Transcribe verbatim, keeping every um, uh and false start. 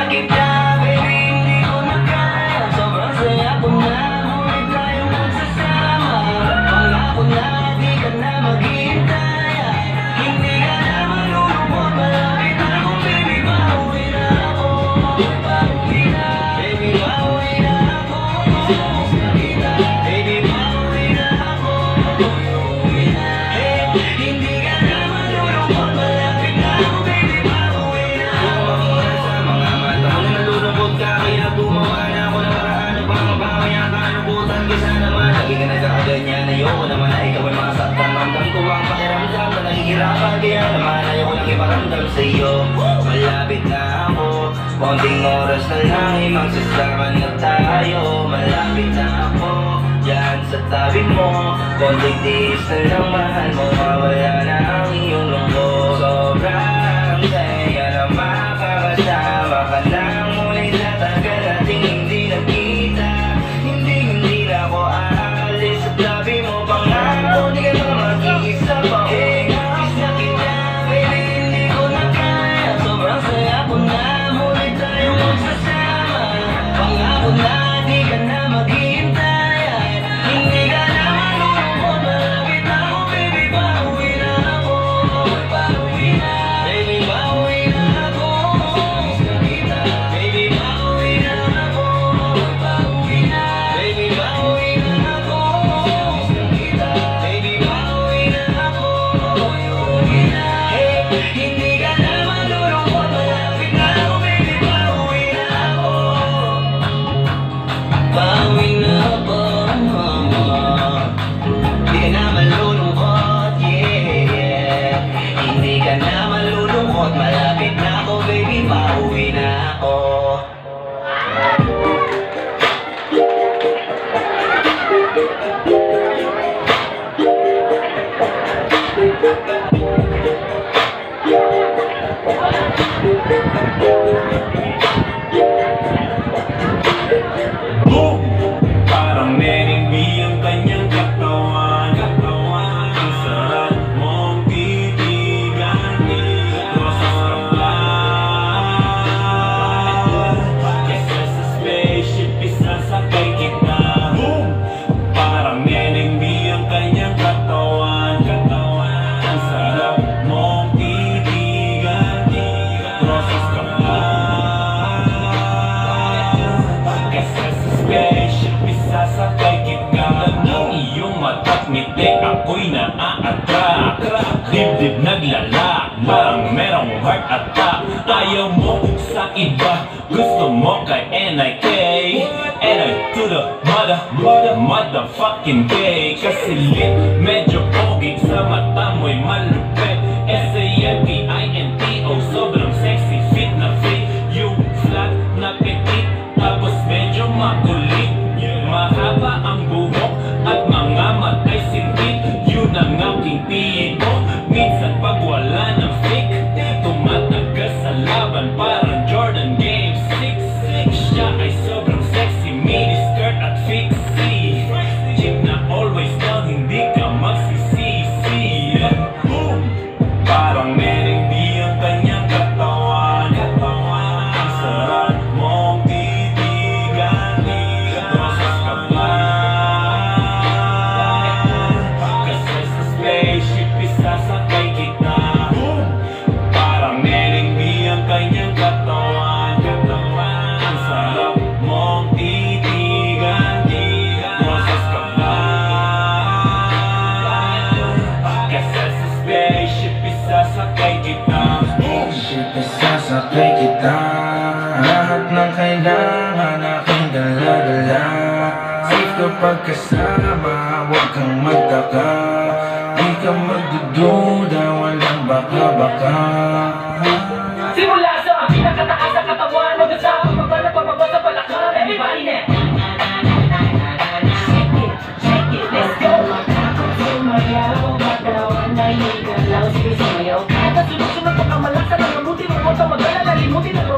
kita, baby, hindi ko na kaya. Sobrang saya ko na, ngunit tayo magsasama. Pangako na, di ka na maghihintay. Hindi ka na malulungkot, malapit na ako, baby, pauwi na ako. Pauwi na, baby, pauwi na ako. Baby, pauwi na ako. Pauwi na, eh, hindi ka na malulungkot, malapit na ako, baby, pauwi na ako. Sa mga mata ko na nalulungkot ka, kaya tumawa na ako ng paraan. Nagpapabaka yata ang butan, kaysa naman lagi ka nagkakaganyan. Ayoko naman na ikaw ay masaktan. Ramdam ko ang pakiramdam na nahihirapan, kaya naman ayoko lang iparamdam sa iyo. Malapit na ako, konting oras na lang ay magsasama na tayo. Malapit na ako, dyan sa tabi mo. Konting tiis na lang, mahal mo, mawala na ang iyong lungkot. Sobrang saya na makakasama ka lang muli sa tagal nating hindi nagkita. Hindi, hindi na ako aalis sa tabi mo. Pangako, di ka na mag-iisa pa. Eh, kiss na kita, baby, hindi ko na kaya. Sobrang saya ko na, muli tayo magsasama. Pangako na, di ka na maghihintay. Hindi ka na malulungkot, malapit na ako, baby, pauwi na ako. Pauwi na, baby, pauwi na ako. Baby, pauwi na ako. Pauwi na, baby, pauwi na ako. Baby, pauwi na ako. Pauwi na, eh, hindi ka na malulungkot, malapit na ako, baby, pauwi na ako. Pauwi na ako. Hindi ka na malulungkot, yeah, yeah. Hindi ka na malulungkot, malapit na ako, baby, pauwi na ako. Boom! Parang Neneng B ang kanyang katawan. Ang sarap mong titigan. Rosas ka pa. Kesa sa spaceship, isasakay kita. Boom! Parang Neneng B ang kanyang katawan. Ang sarap mong titigan. Rosas ka pa. Kesa sa spaceship, isasakay kita. Ang iyong mata't ngiti, ako'y naa-attract. Dibdib naglalakbang, merong heart attack. Ayaw mo sa iba, gusto mo kay N I K. N I to the mother, mother, motherfucking K. Kasi lit, medyo pogi, sa mata mo'y malupit. S A M P I N T O, sobrang sexy, fit na fit. You flat na petit, tapos medyo makulit. Mahaba ang buhok at mga matay sintit. Yun ang aking tipo. Minsan pag wala ng fake, tumatagal sa laban parang Jordan Game six. Siya ay sobrang sexy, mini skirt at fixie. Chick na always down, hindi ka magsisisi. Boom! Parang Neneng B ang kanyang katawan. Ang sarap mong titigan. Rosas ka pa. Kasi sa spaceship, isasakay kita. Boom! Parang Neneng B ang kanyang katawan. Ang sarap mong titigan. Rosas ka pa. Kasi sa spaceship, isasakay kita. Boom! Shit, isasakay kita. Lahat ng kailangan aking dala-dala. Safe kapag kasama, huwag kang magtaka. Di ka magdududa, walang baka-baka. Simula sa pinakataas sa katawan, hanggang sa pababa na pababa sa balakang. Everybody now! Shake it, shake it, let's go! Sumayaw, magkawan na yung galaw. Sige, sumayaw. Kahit na sunod-sunod pa ka malasa, nang mabuti mo mo ito, mag-alala, limutin ang